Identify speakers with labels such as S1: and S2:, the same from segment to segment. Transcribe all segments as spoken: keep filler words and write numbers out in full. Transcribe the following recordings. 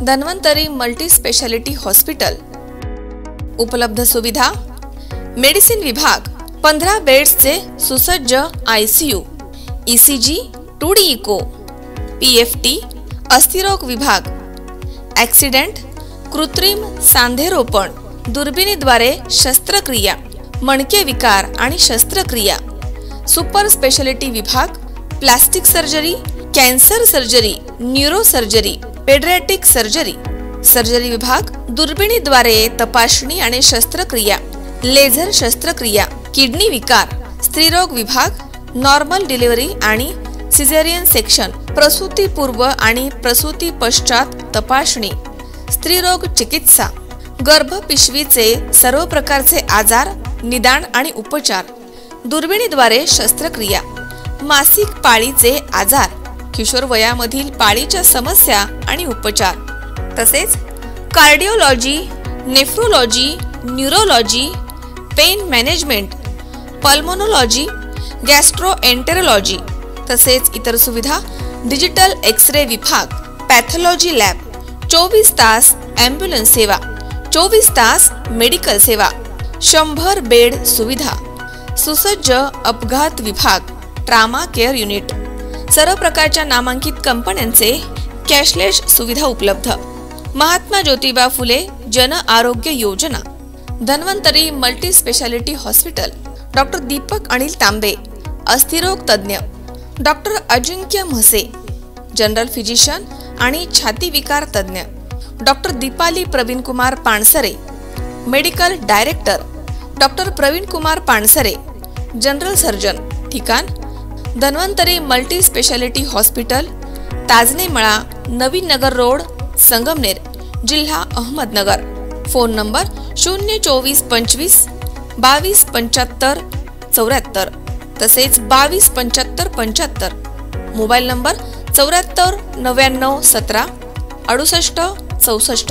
S1: Dhanvantari multi speciality hospital. उपलब्ध सुविधा: medicine विभाग, पंधरा बेड्सचे सुसज्ज ICU, ECG, two D echo, PFT, अस्थिरोग विभाग, ॲक्सिडेंट, कृत्रिम सांधेरोपण, दुर्बिणीद्वारे शस्त्रक्रिया, मणके विकार आणि शस्त्रक्रिया, सुपर स्पेशालिटी विभाग, plastic surgery, cancer surgery, neuro surgery, paediatric surgery, surgery विभाग, दुर्बिणीद्वारे तपासणी आणि शस्त्रक्रिया, लेझर शस्त्रक्रिया, किडनी विकार, स्त्रीरोग विभाग, नॉर्मल डिलिव्हरी आणि सिझेरियन सेक्शन, प्रसूतीपूर्व आणि प्रसूती पश्चात तपासणी, स्त्रीरोग चिकित्सा, गर्भपिशवीचे सर्व प्रकारचे आजार, निदान आणि उपचार, दुर्बिणीद्वारे शस्त्रक्रिया, मासिक पाळीचे आजार, किशोर वयामधील पाळीच्या समस्या आणि उपचार, तसेच cardiology, nephrology, neurology, pain management, pulmonology, gastroenterology, तसेच इतर सुविधा, डिजिटल एक्स-रे विभाग, पॅथॉलॉजी लॅब, चोवीस तास ॲम्ब्युलन्स सेवा, चोवीस तास मेडिकल सेवा, शंभर बेड सुविधा, सुसज्ज अपघात विभाग, ट्रामा केअर युनिट, सर्व प्रकारच्या नामांकित कंपन्यांचे कॅशलेस सुविधा उपलब्ध। Mahatma Jyotiba Phule Jan Arogya Yojana, Dhanvantari multi speciality hospital, doctor Deepak Anil Tambe, अस्थिरोग तज्ञ, doctor Ajinkya Mhase, general physician आणि छाती विकार तज्ञ, doctor Deepali Pravin Kumar Pansare, medical director, doctor Pravin Kumar Pansare, general surgeon. ठिकाण: Dhanvantari multi speciality hospital, Tajane Mala, Navin नगर रोड, संगमनेर, जिल्हा अहमदनगर। फोन नंबर शून्य चोवीस पंचवीस बावीस पंच्याहत्तर चौऱ्याहत्तर, तसेच बावीस पंच्याहत्तर पंच्याहत्तर। मोबाईल नंबर चौऱ्याहत्तर नव्याण्णव सतरा अडुसष्ट चौसष्ट।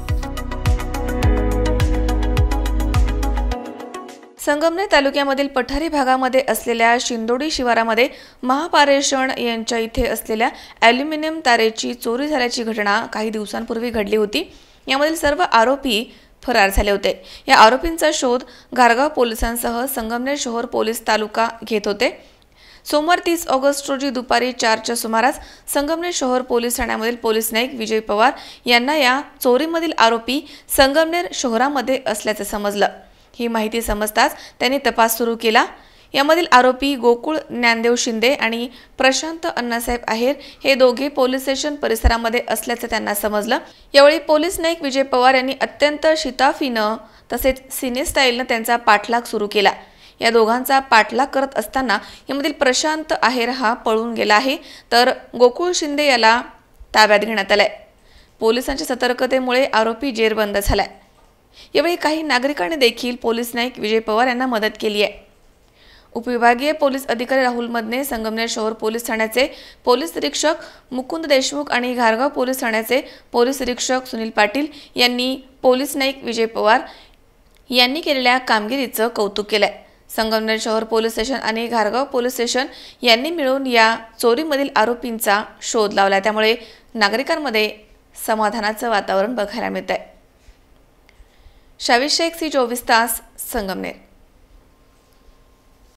S1: संगमनेर तालुक्यामधील पठारी भागामध्ये असलेल्या शिंदोडी शिवारामध्ये महापारेषण यांच्या इथे असलेल्या ॲल्युमिनियम तारेची चोरी झाल्याची घटना काही दिवसांपूर्वी घडली होती। यामधील सर्व आरोपी फरार झाले होते। या आरोपींचा शोध घारगाव पोलिसांसह संगमनेर शहर पोलीस तालुका घेत होते। सोमवार तीस ऑगस्ट रोजी दुपारी चारच्या सुमारास संगमनेर शहर पोलीस ठाण्यामधील पोलीस नाईक विजय पवार यांना या चोरीमधील आरोपी संगमनेर शहरामध्ये असल्याचे समजलं। ही माहिती समजताच त्यांनी तपास सुरू केला। यामधील आरोपी गोकुळ ज्ञानदेव शिंदे आणि प्रशांत अण्णासाहेब आहेर हे दोघे पोलीस स्टेशन परिसरामध्ये असल्याचे त्यांना समजलं। यावेळी पोलीस नाईक विजय पवार यांनी अत्यंत शिताफीनं तसेच सिने स्टाईलनं त्यांचा पाठलाग सुरू केला। या दोघांचा पाठलाग करत असताना यामधील प्रशांत आहेर हा पळून गेला आहे, तर गोकुळ शिंदे याला ताब्यात घेण्यात आलाय। पोलिसांच्या सतर्कतेमुळे आरोपी जेरबंद झालाय। यावेळी काही नागरिकांनी देखील पोलीस नाईक विजय पवार यांना मदत केली आहे। उपविभागीय पोलीस अधिकारी राहुल मदने, संगमनेर शहर पोलीस ठाण्याचे पोलीस निरीक्षक मुकुंद देशमुख आणि घारगाव पोलीस ठाण्याचे पोलीस निरीक्षक सुनील पाटील यांनी पोलीस नाईक विजय पवार यांनी केलेल्या कामगिरीचं कौतुक केलंय। संगमनेर शहर पोलीस स्टेशन आणि घारगाव पोलीस स्टेशन यांनी मिळून या चोरीमधील आरोपींचा शोध लावला, त्यामुळे नागरिकांमध्ये समाधानाचं वातावरण बघायला मिळतंय। शावीर शेख सी चोवीस तास, संगमनेर।